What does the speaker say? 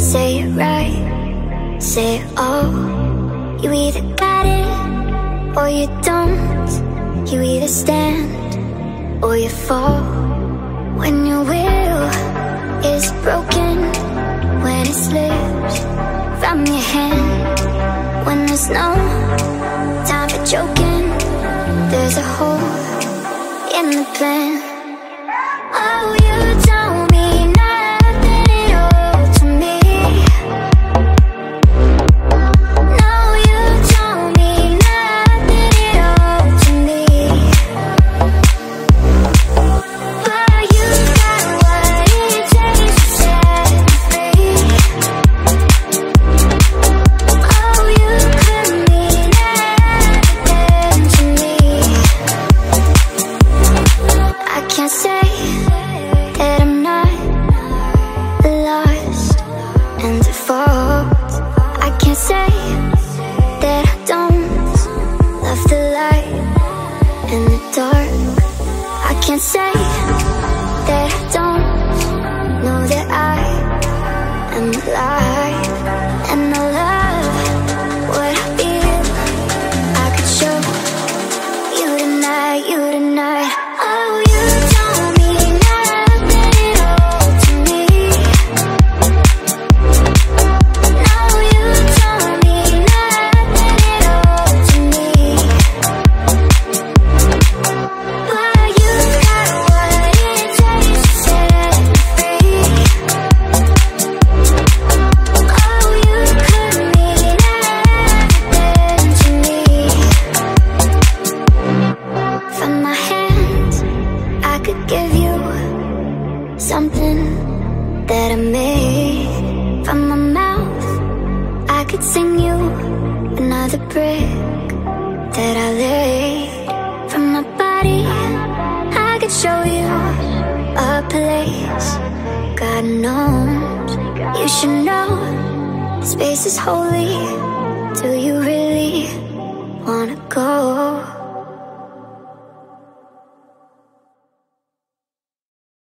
say it right, say it all. You either got it or you don't. You either stand or you fall. When your will is broken, when it slips from your hand, when there's no time for joking, there's a hole in the plan. Oh, you don't mean nothing at all to me. No, you don't mean nothing at all to me. But you got what it takes to set me free. Oh, you could mean everything to me. I can't say that I'm not lost and at fault. I can't say that I don't love the light and the dark. I can't say that I don't know that I am alive. And I love what I feel. I could show you tonight, you tonight. Oh, you don't mean nothing at all to me. No, you don't mean nothing at all to me. But you got what it takes to set me free. Oh, you could mean everything to me. From my hands, I could give you something that I made. From my mouth, I could sing you another brick that I laid. From my body, I could show you a place God knows you should know. Space is holy to you.